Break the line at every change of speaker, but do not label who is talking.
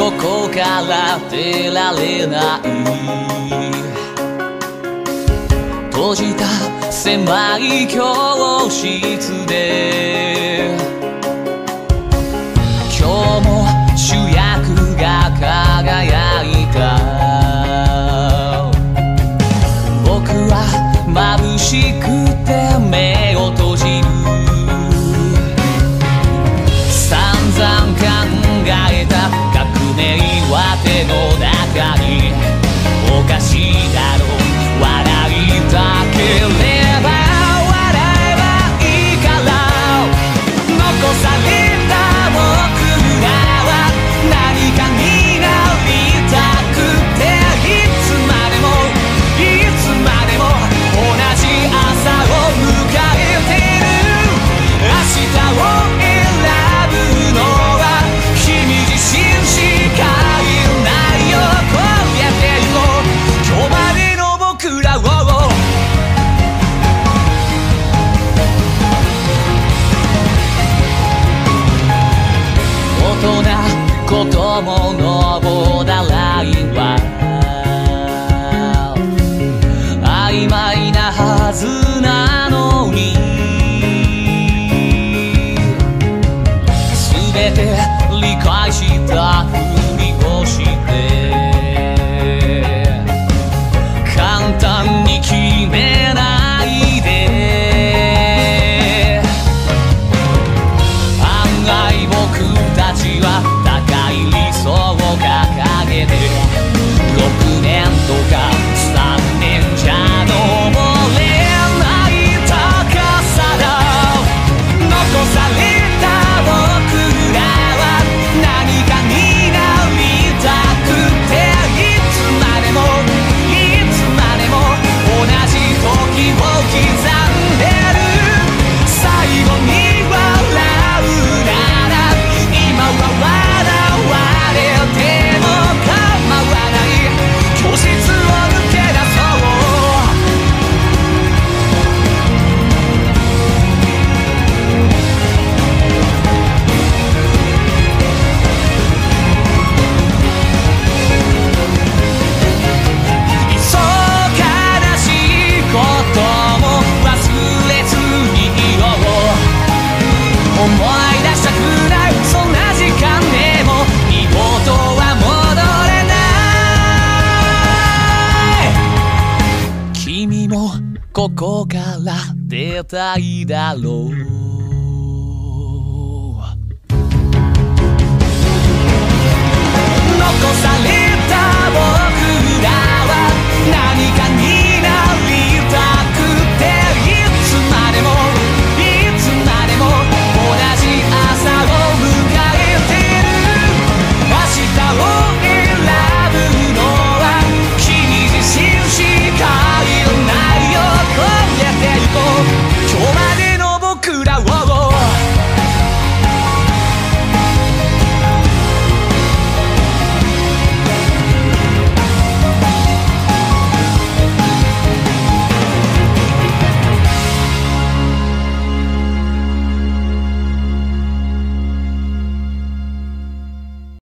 ここから出られない。閉じた狭い教室で今日も主役が輝いた。僕は眩しくて目を閉じる。散々考えた革命は手の中に。おかしいだろう、笑いたければ笑えばいいから。残された僕らは何かになりたくて、いつまでもいつまでも同じ朝を迎えてる。明日を選ぶのは君自身しかいないよ。こうやっていこう今日までの僕らを。大人子供のボーダーラインは曖昧なはずなのに、全て理解したふりをして簡単に決めないで。案外僕たちは高い理想を掲げて6年とか3年じゃ登れない高さだ。残された僕らは何かになりたくて、いつまでもいつまでも同じ時を刻んでる。最後に笑うなら今は笑われても構わない。教室を抜け出そう。いっそ悲しいことも忘れずにいよう。思い出したくらいそんな時間でも二度とは戻れない。君もここから出たいだろう。